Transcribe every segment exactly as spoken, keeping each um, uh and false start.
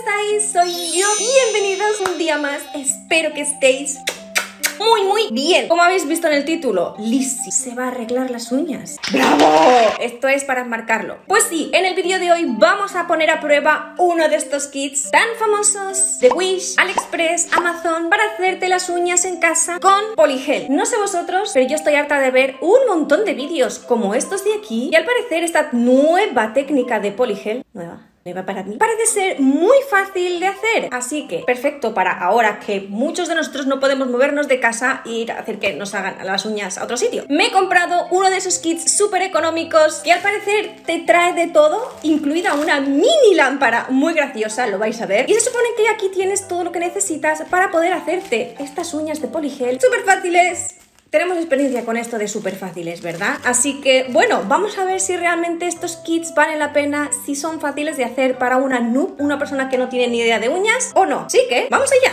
estáis? Soy yo. Bienvenidos un día más. Espero que estéis muy, muy bien. Como habéis visto en el título, Lizzy se va a arreglar las uñas. ¡Bravo! Esto es para enmarcarlo. Pues sí, en el vídeo de hoy vamos a poner a prueba uno de estos kits tan famosos de Wish, AliExpress, Amazon, para hacerte las uñas en casa con poligel. No sé vosotros, pero yo estoy harta de ver un montón de vídeos como estos de aquí y al parecer esta nueva técnica de poligel, nueva, para mí parece ser muy fácil de hacer, así que perfecto para ahora que muchos de nosotros no podemos movernos de casa e ir a hacer que nos hagan las uñas a otro sitio. Me he comprado uno de esos kits súper económicos que al parecer te trae de todo, incluida una mini lámpara muy graciosa, lo vais a ver, y se supone que aquí tienes todo lo que necesitas para poder hacerte estas uñas de poligel súper fáciles. Tenemos experiencia con esto de súper fáciles, ¿verdad? Así que, bueno, vamos a ver si realmente estos kits valen la pena, si son fáciles de hacer para una noob, una persona que no tiene ni idea de uñas, o no. Así que, ¡vamos allá!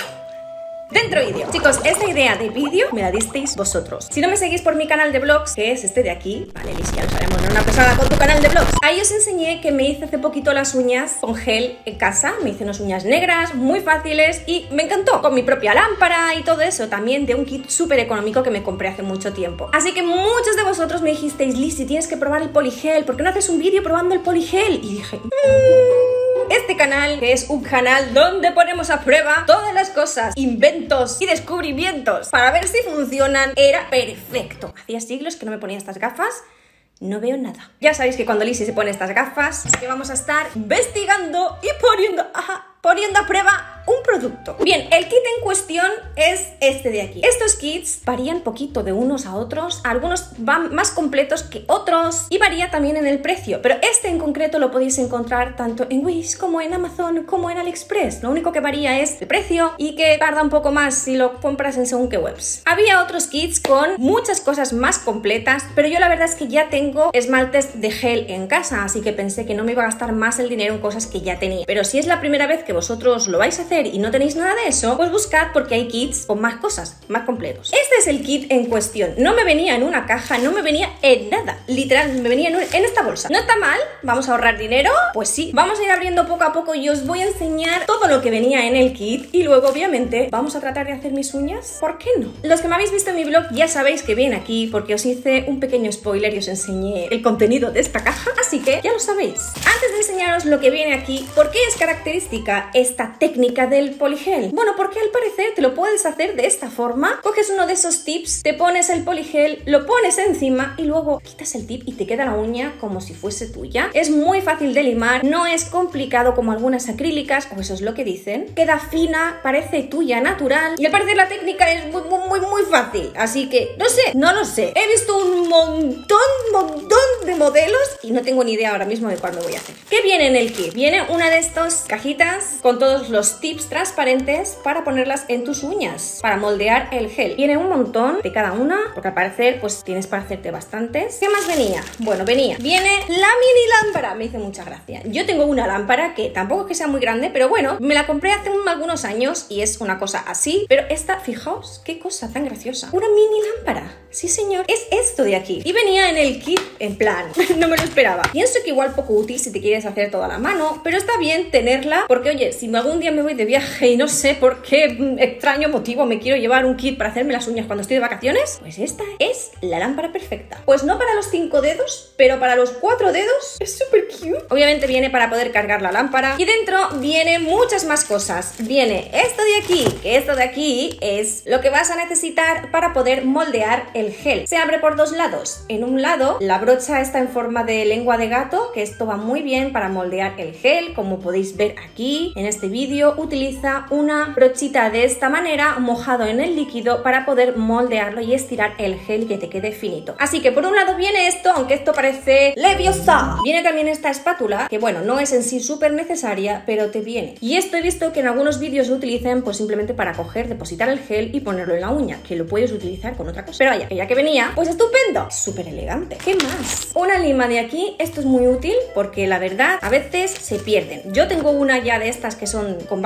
Dentro vídeo. Chicos, esta idea de vídeo me la disteis vosotros. Si no me seguís por mi canal de vlogs, que es este de aquí, vale, Liz, ya lo sabemos, no una pesada con tu canal de vlogs. Ahí os enseñé que me hice hace poquito las uñas con gel en casa. Me hice unas uñas negras, muy fáciles y me encantó. Con mi propia lámpara y todo eso, también de un kit súper económico que me compré hace mucho tiempo. Así que muchos de vosotros me dijisteis, Lizzy, tienes que probar el poligel, ¿por qué no haces un vídeo probando el poligel? Y dije, mmm... Este canal, que es un canal donde ponemos a prueba todas las cosas, inventos y descubrimientos para ver si funcionan, era perfecto. Hacía siglos que no me ponía estas gafas, no veo nada. Ya sabéis que cuando Lizzy se pone estas gafas, es que vamos a estar investigando y poniendo, ajá, poniendo a prueba un producto. Bien, el kit en cuestión es este de aquí. Estos kits varían poquito de unos a otros, algunos van más completos que otros y varía también en el precio, pero este en concreto lo podéis encontrar tanto en Wish como en Amazon como en AliExpress. Lo único que varía es el precio y que tarda un poco más si lo compras en según qué webs. Había otros kits con muchas cosas más completas, pero yo la verdad es que ya tengo esmaltes de gel en casa, así que pensé que no me iba a gastar más el dinero en cosas que ya tenía. Pero si es la primera vez que vosotros lo vais a hacer y no tenéis nada de eso, pues buscad porque hay kits con más cosas, más completos. Este es el kit en cuestión. No me venía en una caja, no me venía en nada. Literal, me venía en, un, en esta bolsa. ¿No está mal? ¿Vamos a ahorrar dinero? Pues sí. Vamos a ir abriendo poco a poco y os voy a enseñar todo lo que venía en el kit y luego, obviamente, vamos a tratar de hacer mis uñas. ¿Por qué no? Los que me habéis visto en mi blog ya sabéis que viene aquí porque os hice un pequeño spoiler y os enseñé el contenido de esta caja, así que ya lo sabéis. Antes de enseñaros lo que viene aquí, ¿por qué es característica esta técnica del poligel? Bueno, porque al parecer te lo puedes hacer de esta forma. Coges uno de esos tips, te pones el poligel, lo pones encima y luego quitas el tip y te queda la uña como si fuese tuya. Es muy fácil de limar, no es complicado como algunas acrílicas, o eso es lo que dicen. Queda fina, parece tuya natural y al parecer la técnica es muy, muy, muy, muy fácil. Así que, no sé, no lo sé. He visto un montón, montón de modelos y no tengo ni idea ahora mismo de cuándo voy a hacer. ¿Qué viene en el kit? Viene una de estas cajitas con todos los tips transparentes para ponerlas en tus uñas, para moldear el gel. Viene un montón de cada una, porque al parecer pues tienes para hacerte bastantes. ¿Qué más venía? Bueno, venía, viene la mini lámpara, me hizo mucha gracia. Yo tengo una lámpara que tampoco es que sea muy grande, pero bueno, me la compré hace algunos años y es una cosa así, pero esta, fijaos, qué cosa tan graciosa. Una mini lámpara, sí señor, es esto de aquí. Y venía en el kit, en plan, no me lo esperaba. Pienso que igual poco útil si te quieres hacer toda la mano, pero está bien tenerla, porque oye, si algún día me voy de viaje y no sé por qué extraño motivo me quiero llevar un kit para hacerme las uñas cuando estoy de vacaciones, pues esta es la lámpara perfecta. Pues no para los cinco dedos, pero para los cuatro dedos es súper cute. Obviamente viene para poder cargar la lámpara y dentro viene muchas más cosas. Viene esto de aquí, que esto de aquí es lo que vas a necesitar para poder moldear el gel. Se abre por dos lados. En un lado la brocha está en forma de lengua de gato, que esto va muy bien para moldear el gel. Como podéis ver aquí en este vídeo, utiliza una brochita de esta manera mojado en el líquido para poder moldearlo y estirar el gel y que te quede finito. Así que por un lado viene esto, aunque esto parece leviosa. Viene también esta espátula, que bueno, no es en sí súper necesaria, pero te viene. Y esto he visto que en algunos vídeos lo utilizan pues simplemente para coger, depositar el gel y ponerlo en la uña, que lo puedes utilizar con otra cosa. Pero vaya, que ya que venía, pues estupendo. Súper elegante. ¿Qué más? Una lima de aquí. Esto es muy útil porque la verdad a veces se pierden. Yo tengo una ya de estas que son con varias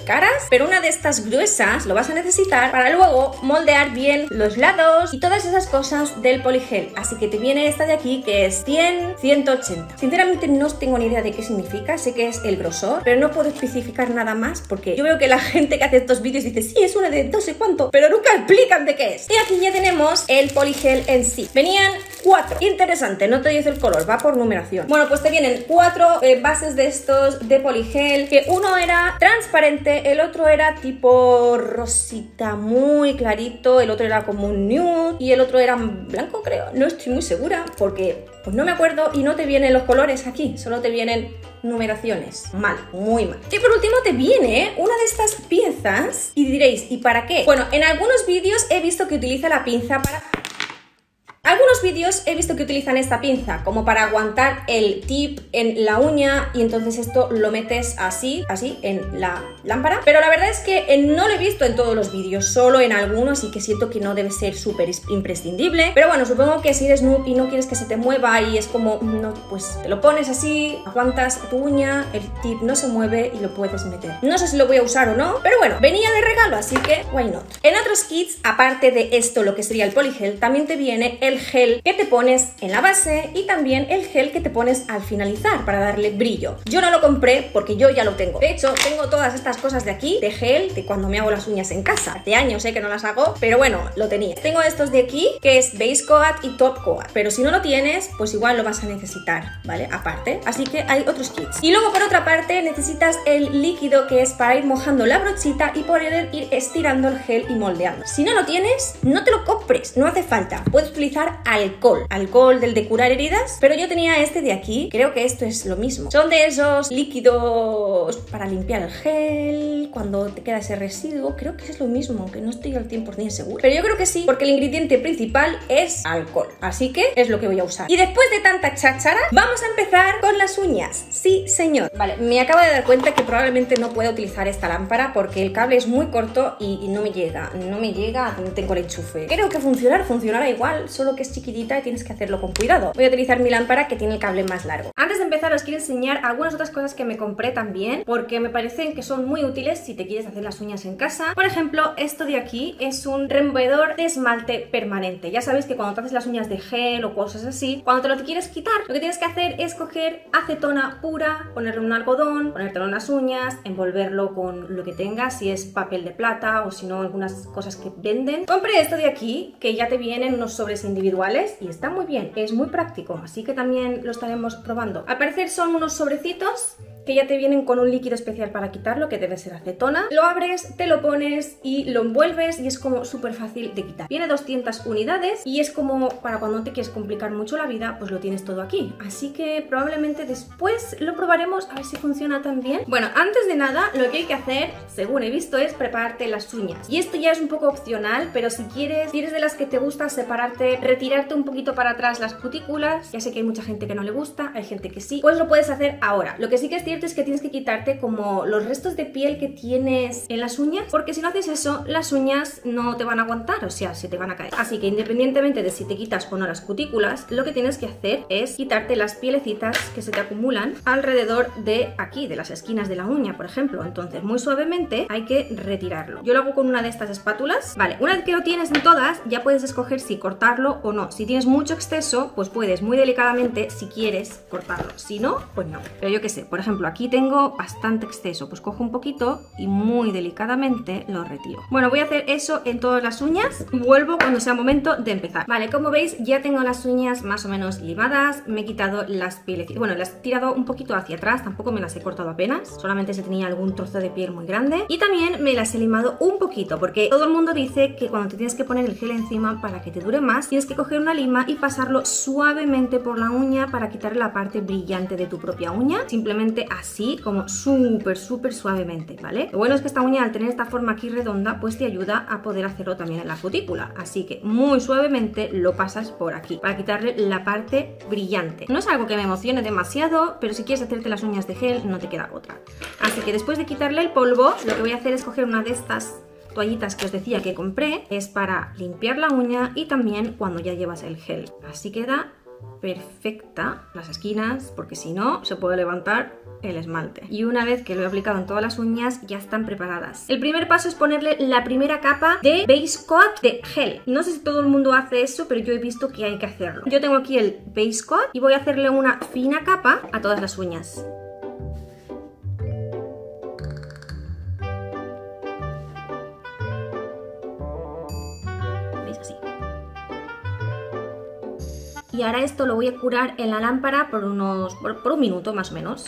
caras, pero una de estas gruesas lo vas a necesitar para luego moldear bien los lados y todas esas cosas del poligel. Así que te viene esta de aquí, que es cien, ciento ochenta. Sinceramente no tengo ni idea de qué significa, sé que es el grosor, pero no puedo especificar nada más porque yo veo que la gente que hace estos vídeos dice, sí, es una de no sé cuánto, pero nunca explican de qué es. Y aquí ya tenemos el poligel en sí. Venían cuatro. Interesante, no te dice el color, va por numeración. Bueno, pues te vienen cuatro eh, bases de estos de poligel, que uno era transparente, el otro era tipo rosita muy clarito, el otro era como un nude y el otro era blanco, creo. No estoy muy segura porque pues no me acuerdo y no te vienen los colores aquí, solo te vienen numeraciones. Mal, muy mal. Y por último te viene una de estas piezas y diréis, ¿y para qué? Bueno, en algunos vídeos he visto que utiliza la pinza para... Algunos vídeos he visto que utilizan esta pinza como para aguantar el tip en la uña y entonces esto lo metes así, así en la lámpara. Pero la verdad es que no lo he visto en todos los vídeos, solo en algunos, así que siento que no debe ser súper imprescindible. Pero bueno, supongo que si eres noob y no quieres que se te mueva y es como, no, pues te lo pones así, aguantas tu uña, el tip no se mueve y lo puedes meter. No sé si lo voy a usar o no, pero bueno, venía de regalo, así que why not. En otros kits, aparte de esto, lo que sería el poligel, también te viene el gel que te pones en la base y también el gel que te pones al finalizar para darle brillo. Yo no lo compré porque yo ya lo tengo. De hecho, tengo todas estas cosas de aquí, de gel, de cuando me hago las uñas en casa. Hace años eh, que no las hago, pero bueno, lo tenía. Tengo estos de aquí, que es Base Coat y Top Coat. Pero si no lo tienes, pues igual lo vas a necesitar, ¿vale? Aparte. Así que hay otros kits. Y luego, por otra parte, necesitas el líquido que es para ir mojando la brochita y poder ir estirando el gel y moldeando. Si no lo tienes, no te lo compres, no hace falta. Puedes utilizar alcohol, alcohol del de curar heridas, pero yo tenía este de aquí, creo que esto es lo mismo. Son de esos líquidos para limpiar el gel, cuando te queda ese residuo, creo que es lo mismo, que no estoy al cien por cien seguro. Pero yo creo que sí, porque el ingrediente principal es alcohol, así que es lo que voy a usar. Y después de tanta cháchara, vamos a empezar con las uñas. Sí, señor. Vale, me acabo de dar cuenta que probablemente no puedo utilizar esta lámpara porque el cable es muy corto y, y no me llega, no me llega a donde tengo el enchufe. Creo que funcionar, funcionará igual, solo que es chiquitita y tienes que hacerlo con cuidado. Voy a utilizar mi lámpara que tiene el cable más largo. Antes de empezar os quiero enseñar algunas otras cosas que me compré también porque me parecen que son muy útiles si te quieres hacer las uñas en casa. Por ejemplo, esto de aquí es un removedor de esmalte permanente. Ya sabéis que cuando te haces las uñas de gel o cosas así, cuando te lo te quieres quitar, lo que tienes que hacer es coger acetona pura, ponerle un algodón, ponértelo en las uñas, envolverlo con lo que tengas, si es papel de plata o si no algunas cosas que venden. Compré esto de aquí que ya te vienen unos sobres individuales y está muy bien, es muy práctico, así que también lo estaremos probando. Al parecer son unos sobrecitos que ya te vienen con un líquido especial para quitarlo, que debe ser acetona. Lo abres, te lo pones y lo envuelves y es como súper fácil de quitar. Viene doscientas unidades y es como para cuando no te quieres complicar mucho la vida, pues lo tienes todo aquí. Así que probablemente después lo probaremos a ver si funciona tan bien. Bueno, antes de nada, lo que hay que hacer, según he visto, es prepararte las uñas. Y esto ya es un poco opcional, pero si quieres, si eres de las que te gusta separarte, retirarte un poquito para atrás las cutículas, ya sé que hay mucha gente que no le gusta, hay gente que sí, pues lo puedes hacer ahora. Lo que sí que es cierto es que tienes que quitarte como los restos de piel que tienes en las uñas, porque si no haces eso, las uñas no te van a aguantar, o sea, se te van a caer. Así que independientemente de si te quitas o no las cutículas, lo que tienes que hacer es quitarte las pielecitas que se te acumulan alrededor de aquí, de las esquinas de la uña, por ejemplo. Entonces, muy suavemente hay que retirarlo. Yo lo hago con una de estas espátulas. Vale, una vez que lo tienes en todas, ya puedes escoger si cortarlo o no. Si tienes mucho exceso, pues puedes muy delicadamente, si quieres, cortarlo. Si no, pues no. Pero yo qué sé, por ejemplo, aquí tengo bastante exceso, pues cojo un poquito y muy delicadamente lo retiro. Bueno, voy a hacer eso en todas las uñas y vuelvo cuando sea momento de empezar. Vale, como veis ya tengo las uñas más o menos limadas, me he quitado las pieles, bueno, las he tirado un poquito hacia atrás, tampoco me las he cortado apenas, solamente se tenía algún trozo de piel muy grande y también me las he limado un poquito porque todo el mundo dice que cuando te tienes que poner el gel encima para que te dure más, tienes que coger una lima y pasarlo suavemente por la uña para quitarle la parte brillante de tu propia uña, simplemente así, como súper súper suavemente, ¿vale? Lo bueno es que esta uña, al tener esta forma aquí redonda, pues te ayuda a poder hacerlo también en la cutícula, así que muy suavemente lo pasas por aquí para quitarle la parte brillante. No es algo que me emocione demasiado, pero si quieres hacerte las uñas de gel no te queda otra. Así que después de quitarle el polvo, lo que voy a hacer es coger una de estas toallitas que os decía que compré, es para limpiar la uña y también cuando ya llevas el gel. Así queda perfecta las esquinas, porque si no se puede levantar el esmalte. Y una vez que lo he aplicado en todas las uñas, ya están preparadas. El primer paso es ponerle la primera capa de base coat de gel. No sé si todo el mundo hace eso, pero yo he visto que hay que hacerlo. Yo tengo aquí el base coat y voy a hacerle una fina capa a todas las uñas. ¿Veis? Así. Y ahora esto lo voy a curar en la lámpara por unos por, por un minuto más o menos.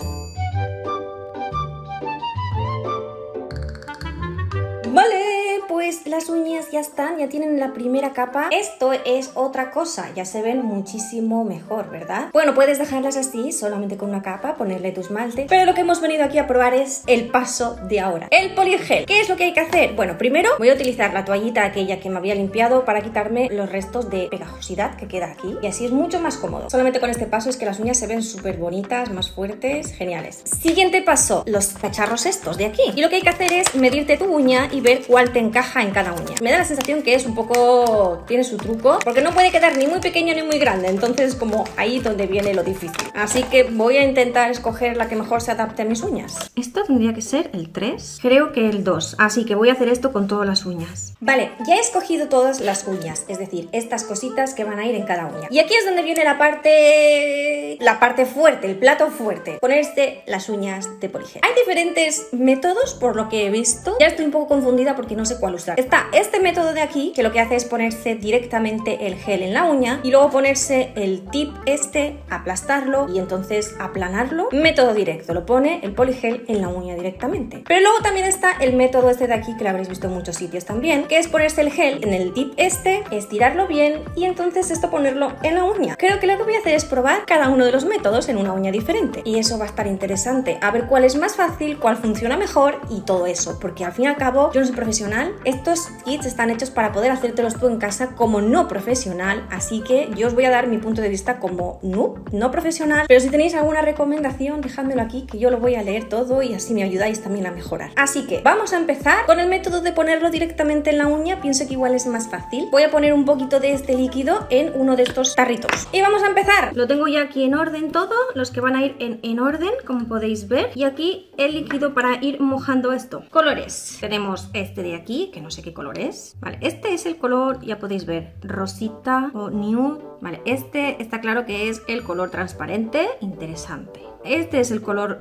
Vale, pues las uñas ya están, ya tienen la primera capa. Esto es otra cosa, ya se ven muchísimo mejor, ¿verdad? Bueno, puedes dejarlas así, solamente con una capa, ponerle tu esmalte. Pero lo que hemos venido aquí a probar es el paso de ahora. El poligel. ¿Qué es lo que hay que hacer? Bueno, primero voy a utilizar la toallita aquella que me había limpiado para quitarme los restos de pegajosidad que queda aquí. Y así es mucho más cómodo. Solamente con este paso es que las uñas se ven súper bonitas, más fuertes, geniales. Siguiente paso, los cacharros estos de aquí. Y lo que hay que hacer es medirte tu uña y ver cuál te encaja en cada uña. Me da la sensación que es un poco... tiene su truco, porque no puede quedar ni muy pequeño ni muy grande, entonces como ahí donde viene lo difícil. Así que voy a intentar escoger la que mejor se adapte a mis uñas. Esto tendría que ser el tres, creo que el dos, así que voy a hacer esto con todas las uñas. Vale, ya he escogido todas las uñas, es decir, estas cositas que van a ir en cada uña. Y aquí es donde viene la parte... la parte fuerte, el plato fuerte, ponerse las uñas de poligel. Hay diferentes métodos por lo que he visto, ya estoy un poco confundida porque no sé cuál usar. Está este método de aquí, que lo que hace es ponerse directamente el gel en la uña y luego ponerse el tip este, aplastarlo y entonces aplanarlo. Método directo, lo pone el poligel en la uña directamente. Pero luego también está el método este de aquí, que lo habréis visto en muchos sitios también, que es ponerse el gel en el tip este, estirarlo bien y entonces esto ponerlo en la uña. Creo que lo que voy a hacer es probar cada uno de los métodos en una uña diferente y eso va a estar interesante, a ver cuál es más fácil, cuál funciona mejor y todo eso, porque al fin y al cabo yo no soy profesional. Estos kits están hechos para poder hacértelos tú en casa como no profesional, así que yo os voy a dar mi punto de vista como noob, no profesional, pero si tenéis alguna recomendación dejádmelo aquí, que yo lo voy a leer todo y así me ayudáis también a mejorar. Así que vamos a empezar con el método de ponerlo directamente en la uña. Pienso que igual es más fácil. Voy a poner un poquito de este líquido en uno de estos tarritos y vamos a empezar. Lo tengo ya aquí en orden todo, los que van a ir en, en orden, como podéis ver, y aquí el líquido para ir mojando esto. Colores, tenemos este de aquí, que no sé qué color es, vale, este es el color, ya podéis ver, rosita o nude, vale, este está claro que es el color transparente, interesante. Este es el color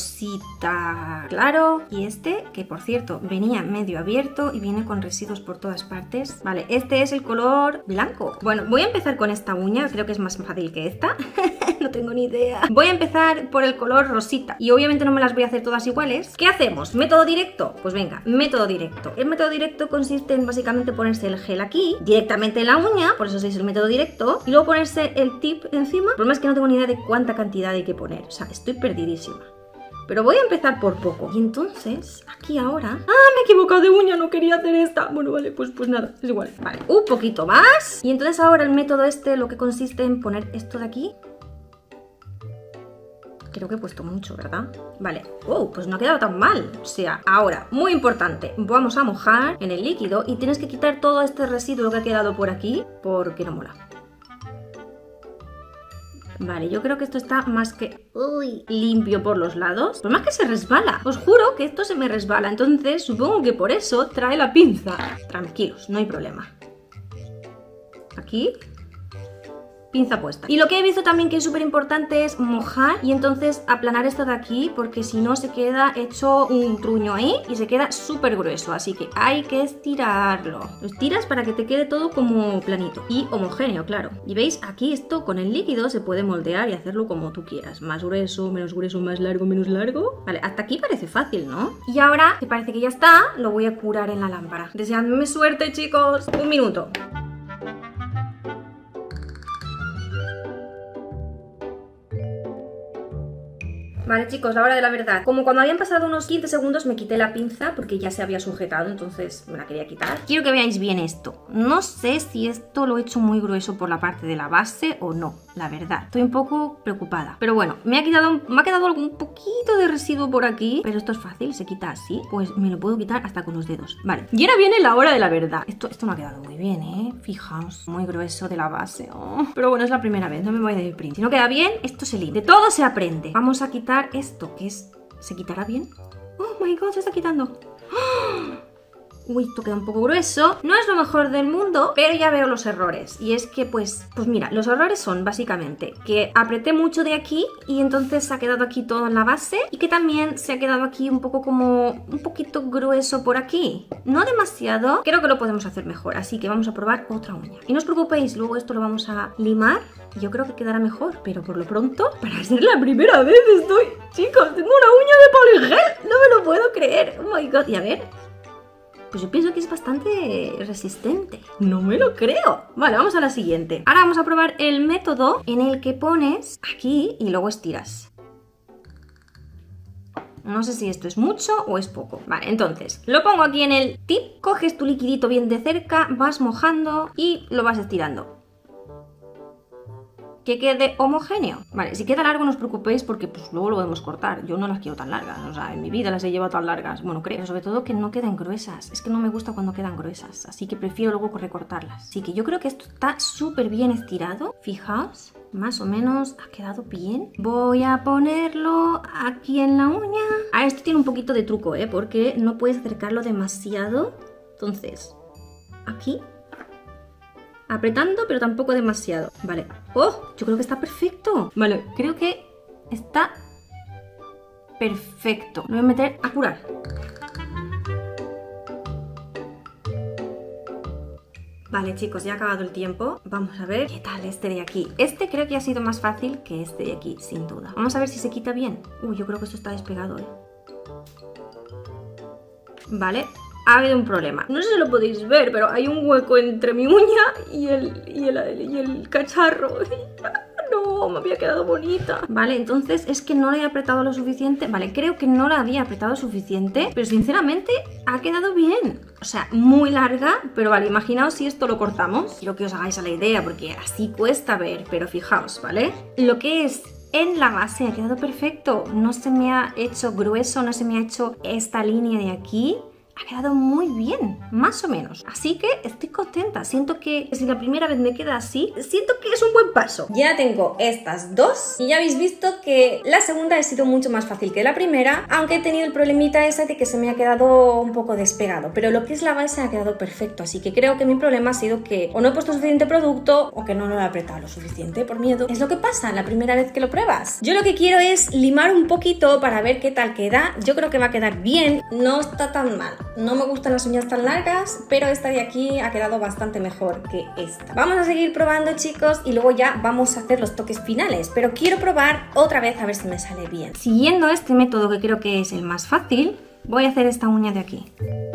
rosita claro y este, que por cierto venía medio abierto y viene con residuos por todas partes. Vale, este es el color blanco. Bueno, voy a empezar con esta uña, creo que es más fácil que esta. No tengo ni idea. Voy a empezar por el color rosita y obviamente no me las voy a hacer todas iguales. ¿Qué hacemos? ¿Método directo? Pues venga, método directo. El método directo consiste en básicamente ponerse el gel aquí, directamente en la uña, por eso se dice el método directo, y luego ponerse el tip encima. El problema es que no tengo ni idea de cuánta cantidad hay que poner, o sea, estoy perdidísima. Pero voy a empezar por poco. Y entonces, aquí ahora... ¡Ah, me he equivocado de uña! No quería hacer esta. Bueno, vale, pues, pues nada, es igual. Vale, un poquito más. Y entonces ahora el método este lo que consiste en poner esto de aquí. Creo que he puesto mucho, ¿verdad? Vale. ¡Oh! Pues no ha quedado tan mal. O sea, ahora, muy importante, vamos a mojar en el líquido y tienes que quitar todo este residuo que ha quedado por aquí porque no mola. Vale, yo creo que esto está más que uy, limpio por los lados. Pero más que se resbala. Os juro que esto se me resbala. Entonces supongo que por eso trae la pinza. Tranquilos, no hay problema. Aquí. Pinza puesta. Y lo que he visto también que es súper importante es mojar y entonces aplanar esto de aquí, porque si no se queda hecho un truño ahí y se queda súper grueso, así que hay que estirarlo. Lo estiras para que te quede todo como planito y homogéneo, claro. Y veis, aquí esto con el líquido se puede moldear y hacerlo como tú quieras, más grueso, menos grueso, más largo, menos largo. Vale, hasta aquí parece fácil, ¿no? Y ahora, que parece que ya está, lo voy a curar en la lámpara. Deseadme suerte, chicos. Un minuto. Vale, chicos, la hora de la verdad. Como cuando habían pasado unos quince segundos me quité la pinza porque ya se había sujetado, entonces me la quería quitar. Quiero que veáis bien esto. No sé si esto lo he hecho muy grueso por la parte de la base o no, la verdad. Estoy un poco preocupada. Pero bueno, me ha quedado, me ha quedado algún poquito de residuo por aquí. Pero esto es fácil, se quita así. Pues me lo puedo quitar hasta con los dedos. Vale, y ahora viene la hora de la verdad. Esto, esto me ha quedado muy bien, ¿eh? Fijaos, muy grueso de la base. Oh. Pero bueno, es la primera vez, no me voy a deprimir. Si no queda bien, esto se limpia. De todo se aprende. Vamos a quitar esto, que es... ¿Se quitará bien? Oh my god, se está quitando. ¡Oh! Uy, esto queda un poco grueso. No es lo mejor del mundo, pero ya veo los errores. Y es que, pues, pues mira, los errores son básicamente que apreté mucho de aquí y entonces se ha quedado aquí todo en la base. Y que también se ha quedado aquí un poco como un poquito grueso por aquí. No demasiado. Creo que lo podemos hacer mejor, así que vamos a probar otra uña. Y no os preocupéis, luego esto lo vamos a limar. Yo creo que quedará mejor, pero por lo pronto, para ser la primera vez estoy... Chicos, tengo una uña de poligel. No me lo puedo creer. Oh my god, y a ver... Pues yo pienso que es bastante resistente. No me lo creo. Vale, vamos a la siguiente. Ahora vamos a probar el método en el que pones aquí y luego estiras. No sé si esto es mucho o es poco. Vale, entonces, lo pongo aquí en el tip. Coges tu liquidito bien de cerca, vas mojando y lo vas estirando. Que quede homogéneo. Vale, si queda largo no os preocupéis porque pues luego lo podemos cortar. Yo no las quiero tan largas, o sea, en mi vida las he llevado tan largas. Bueno, creo, pero sobre todo que no queden gruesas. Es que no me gusta cuando quedan gruesas, así que prefiero luego recortarlas. Así que yo creo que esto está súper bien estirado. Fijaos, más o menos ha quedado bien. Voy a ponerlo aquí en la uña. Ah, esto tiene un poquito de truco, ¿eh? Porque no puedes acercarlo demasiado. Entonces, aquí... apretando, pero tampoco demasiado. Vale. ¡Oh! Yo creo que está perfecto. Vale, creo que está perfecto. Lo voy a meter a curar. Vale, chicos, ya ha acabado el tiempo. Vamos a ver qué tal este de aquí. Este creo que ha sido más fácil que este de aquí, sin duda. Vamos a ver si se quita bien. Uy, yo creo que esto está despegado, ¿eh? Vale. Ha habido un problema. No sé si lo podéis ver, pero hay un hueco entre mi uña y el, y el, y el cacharro. No, me había quedado bonita. Vale, entonces es que no la he apretado lo suficiente. Vale, creo que no la había apretado suficiente, pero sinceramente ha quedado bien. O sea, muy larga, pero vale, imaginaos si esto lo cortamos. Quiero que os hagáis a la idea, porque así cuesta ver, pero fijaos, ¿vale? Lo que es... en la base ha quedado perfecto. No se me ha hecho grueso, no se me ha hecho esta línea de aquí. Ha quedado muy bien, más o menos. Así que estoy contenta. Siento que si la primera vez me queda así, siento que es un buen paso. Ya tengo estas dos y ya habéis visto que la segunda ha sido mucho más fácil que la primera, aunque he tenido el problemita ese de que se me ha quedado un poco despegado. Pero lo que es la base ha quedado perfecto, así que creo que mi problema ha sido que o no he puesto suficiente producto o que no lo he apretado lo suficiente por miedo. Es lo que pasa la primera vez que lo pruebas. Yo lo que quiero es limar un poquito para ver qué tal queda. Yo creo que va a quedar bien, no está tan mal. No me gustan las uñas tan largas, pero esta de aquí ha quedado bastante mejor que esta. Vamos a seguir probando, chicos, y luego ya vamos a hacer los toques finales, pero quiero probar otra vez a ver si me sale bien. Siguiendo este método, que creo que es el más fácil, voy a hacer esta uña de aquí.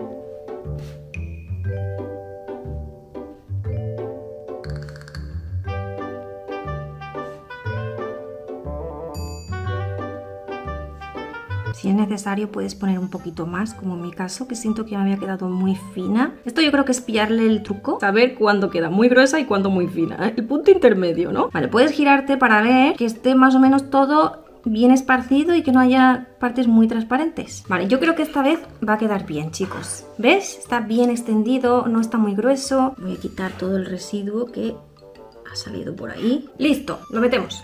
Si es necesario puedes poner un poquito más, como en mi caso, que siento que me había quedado muy fina. Esto yo creo que es pillarle el truco, saber cuándo queda muy gruesa y cuándo muy fina, ¿eh? El punto intermedio, ¿no? Vale, puedes girarte para ver que esté más o menos todo bien esparcido y que no haya partes muy transparentes. Vale, yo creo que esta vez va a quedar bien, chicos. ¿Ves? Está bien extendido, no está muy grueso. Voy a quitar todo el residuo que ha salido por ahí. ¡Listo! Lo metemos.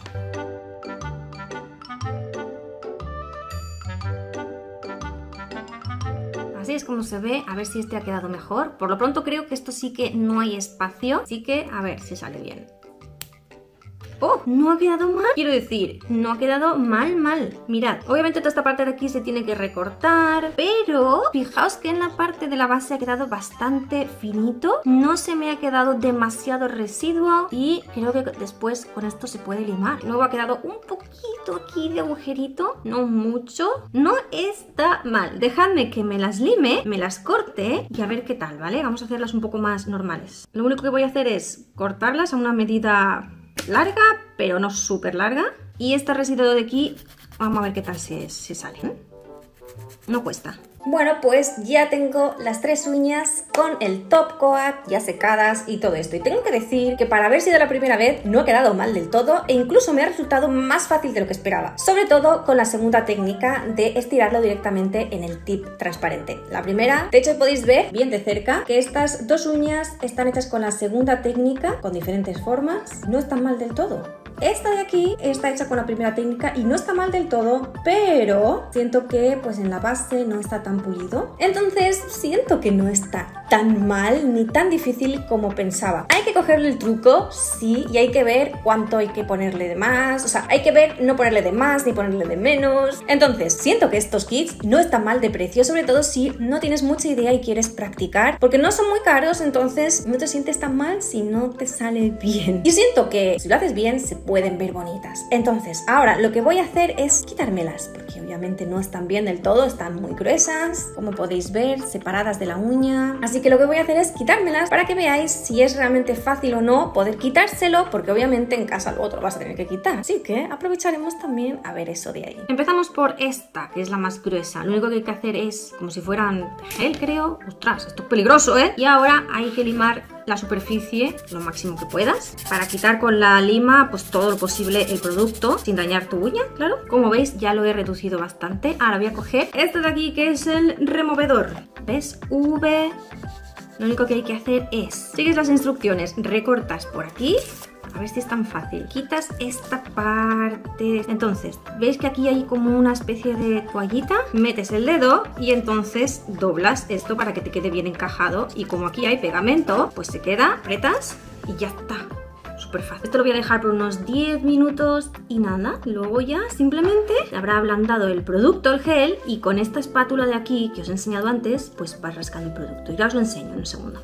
Así es como se ve, a ver si este ha quedado mejor. Por lo pronto creo que esto sí que no hay espacio, así que a ver si sale bien. ¡Oh! No ha quedado mal. Quiero decir, no ha quedado mal, mal. Mirad, obviamente toda esta parte de aquí se tiene que recortar, pero fijaos que en la parte de la base ha quedado bastante finito. No se me ha quedado demasiado residuo y creo que después con esto se puede limar. Luego ha quedado un poquito aquí de agujerito, no mucho. No está mal. Dejadme que me las lime, me las corte y a ver qué tal, ¿vale? Vamos a hacerlas un poco más normales. Lo único que voy a hacer es cortarlas a una medida larga, pero no súper larga. Y este residuo de aquí, vamos a ver qué tal se, se sale, ¿eh? no cuesta. Bueno, pues ya tengo las tres uñas con el top coat ya secadas y todo esto. Y tengo que decir que para haber sido la primera vez no ha quedado mal del todo e incluso me ha resultado más fácil de lo que esperaba. Sobre todo con la segunda técnica de estirarlo directamente en el tip transparente. La primera, de hecho podéis ver bien de cerca que estas dos uñas están hechas con la segunda técnica, con diferentes formas. No están mal del todo. Esta de aquí está hecha con la primera técnica y no está mal del todo, pero siento que pues en la base no está tan pulido. Entonces siento que no está tan mal ni tan difícil como pensaba. Hay que cogerle el truco, sí, y hay que ver cuánto hay que ponerle de más. O sea, hay que ver no ponerle de más ni ponerle de menos. Entonces, siento que estos kits no están mal de precio, sobre todo si no tienes mucha idea y quieres practicar, porque no son muy caros, entonces no te sientes tan mal si no te sale bien. Yo siento que si lo haces bien se pueden ver bonitas. Entonces, ahora lo que voy a hacer es quitármelas, porque obviamente no están bien del todo, están muy gruesas, como podéis ver, separadas de la uña. Así que lo que voy a hacer es quitármelas para que veáis si es realmente fácil o no poder quitárselo, porque obviamente en casa lo otro vas a tener que quitar. Así que aprovecharemos también a ver eso de ahí. Empezamos por esta, que es la más gruesa. Lo único que hay que hacer es como si fueran gel, creo. Ostras, esto es peligroso, ¿eh? Y ahora hay que limar la superficie lo máximo que puedas para quitar con la lima pues todo lo posible el producto sin dañar tu uña, claro. Como veis ya lo he reducido bastante. Ahora voy a coger este de aquí que es el removedor. ¿Ves? V. Lo único que hay que hacer es sigues las instrucciones, recortas por aquí. A ver si es tan fácil. Quitas esta parte. Entonces, ¿veis que aquí hay como una especie de toallita? Metes el dedo y entonces doblas esto para que te quede bien encajado. Y como aquí hay pegamento, pues se queda, apretas y ya está. Súper fácil. Esto lo voy a dejar por unos diez minutos y nada. Luego ya simplemente habrá ablandado el producto, el gel, y con esta espátula de aquí que os he enseñado antes, pues vas rascando el producto. Ya os lo enseño en un segundo.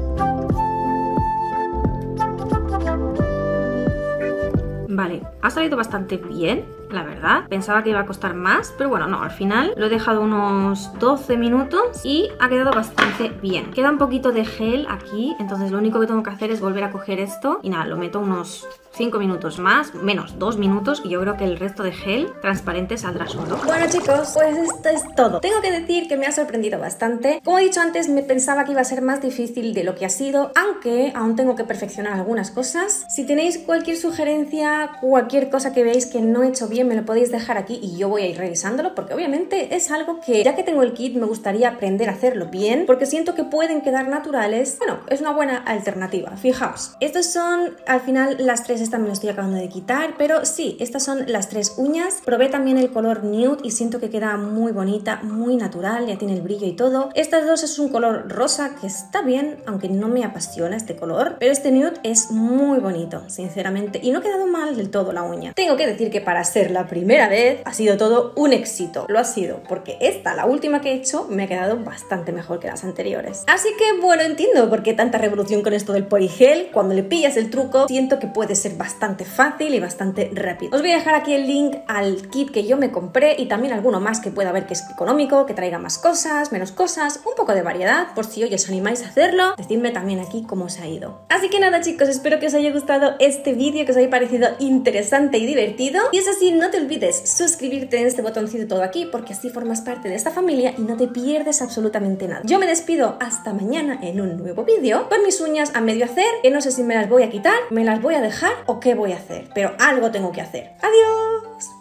Vale, ha salido bastante bien, la verdad. Pensaba que iba a costar más, pero bueno, no, al final lo he dejado unos doce minutos y ha quedado bastante bien. Queda un poquito de gel aquí, entonces lo único que tengo que hacer es volver a coger esto y nada, lo meto unos cinco minutos más, menos dos minutos, y yo creo que el resto de gel transparente saldrá solo. Bueno chicos, pues esto es todo. Tengo que decir que me ha sorprendido bastante. Como he dicho antes, me pensaba que iba a ser más difícil de lo que ha sido, aunque aún tengo que perfeccionar algunas cosas. Si tenéis cualquier sugerencia, cualquier cosa que veáis que no he hecho bien, me lo podéis dejar aquí y yo voy a ir revisándolo, porque obviamente es algo que, ya que tengo el kit, me gustaría aprender a hacerlo bien, porque siento que pueden quedar naturales. Bueno, es una buena alternativa. Fijaos, estos son al final las tres. Esta me lo estoy acabando de quitar, pero sí, estas son las tres uñas. Probé también el color nude y siento que queda muy bonita, muy natural, ya tiene el brillo y todo. Estas dos es un color rosa que está bien, aunque no me apasiona este color, pero este nude es muy bonito, sinceramente, y no ha quedado mal del todo la uña. Tengo que decir que para ser la primera vez ha sido todo un éxito, lo ha sido, porque esta, la última que he hecho, me ha quedado bastante mejor que las anteriores. Así que bueno, entiendo por qué tanta revolución con esto del porigel. Cuando le pillas el truco, siento que puede ser bastante fácil y bastante rápido. Os voy a dejar aquí el link al kit que yo me compré y también alguno más que pueda ver que es económico, que traiga más cosas, menos cosas, un poco de variedad, por si hoy os animáis a hacerlo. Decidme también aquí cómo os ha ido. Así que nada chicos, espero que os haya gustado este vídeo, que os haya parecido interesante y divertido. Y es así, no te olvides suscribirte en este botoncito todo aquí, porque así formas parte de esta familia y no te pierdes absolutamente nada. Yo me despido hasta mañana en un nuevo vídeo, con mis uñas a medio hacer, que no sé si me las voy a quitar, me las voy a dejar o qué voy a hacer, pero algo tengo que hacer. ¡Adiós!